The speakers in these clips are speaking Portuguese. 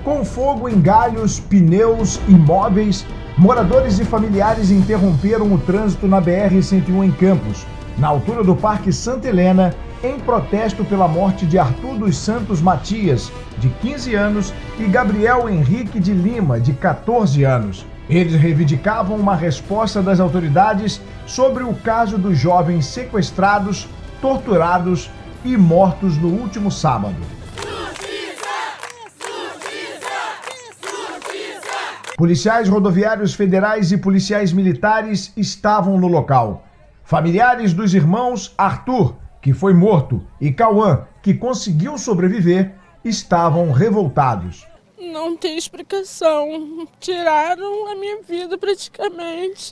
Com fogo em galhos, pneus e móveis, moradores e familiares interromperam o trânsito na BR-101 em Campos, na altura do Parque Santa Helena, em protesto pela morte de Arthur dos Santos Matias, de 15 anos, e Gabriel Henrique de Lima, de 14 anos. Eles reivindicavam uma resposta das autoridades sobre o caso dos jovens sequestrados, torturados e mortos no último sábado. Policiais rodoviários federais e policiais militares estavam no local. Familiares dos irmãos Arthur, que foi morto, e Cauã, que conseguiu sobreviver, estavam revoltados. Não tem explicação. Tiraram a minha vida praticamente.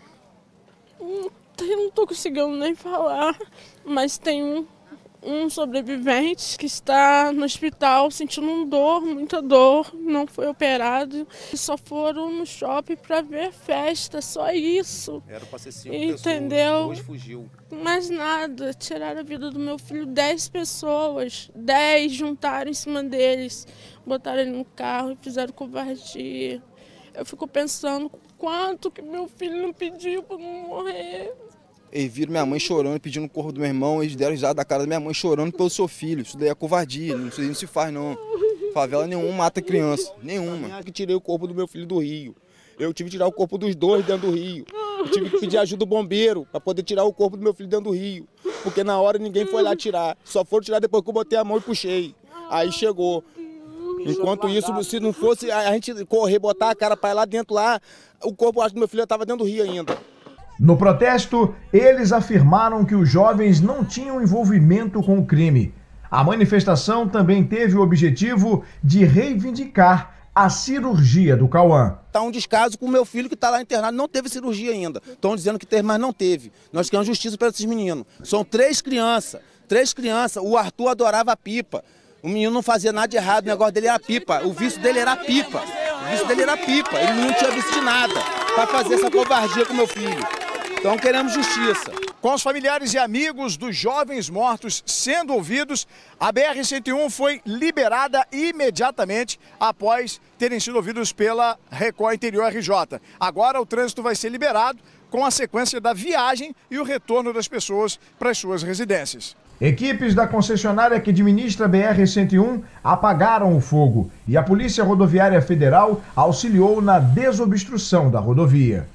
Não tô conseguindo nem falar, mas tem um sobrevivente que está no hospital sentindo dor, muita dor, não foi operado. Só foram no shopping para ver festa, só isso. Era para ser 5 entendeu? Pessoas, 2 fugiu. Mais nada, tiraram a vida do meu filho, 10 pessoas, 10 juntaram em cima deles, botaram ele no carro e fizeram covardia. Eu fico pensando quanto que meu filho não pediu para não morrer. Eles viram minha mãe chorando, pedindo o corpo do meu irmão, eles deram risada da cara da minha mãe chorando pelo seu filho. Isso daí é covardia, não se faz não. Favela nenhuma mata criança, nenhuma. Eu tirei o corpo do meu filho do rio. Eu tive que tirar o corpo dos dois dentro do rio. Eu tive que pedir ajuda do bombeiro para poder tirar o corpo do meu filho dentro do rio. Porque na hora ninguém foi lá tirar. Só foram tirar depois que eu botei a mão e puxei. Aí chegou. Enquanto isso, se não fosse a gente correr, botar a cara para ir lá dentro lá, o corpo acho que do meu filho estava dentro do rio ainda. No protesto, eles afirmaram que os jovens não tinham envolvimento com o crime. A manifestação também teve o objetivo de reivindicar a cirurgia do Cauã. Está um descaso com o meu filho que está lá internado, não teve cirurgia ainda. Estão dizendo que teve, mas não teve. Nós queremos justiça para esses meninos. São 3 crianças, O Arthur adorava a pipa. O menino não fazia nada de errado, o negócio dele era pipa. O vício dele era pipa. Ele não tinha vício de nada para fazer essa covardia com meu filho. Então queremos justiça. Com os familiares e amigos dos jovens mortos sendo ouvidos, a BR-101 foi liberada imediatamente após terem sido ouvidos pela Record Interior RJ. Agora o trânsito vai ser liberado com a sequência da viagem e o retorno das pessoas para as suas residências. Equipes da concessionária que administra a BR-101 apagaram o fogo e a Polícia Rodoviária Federal auxiliou na desobstrução da rodovia.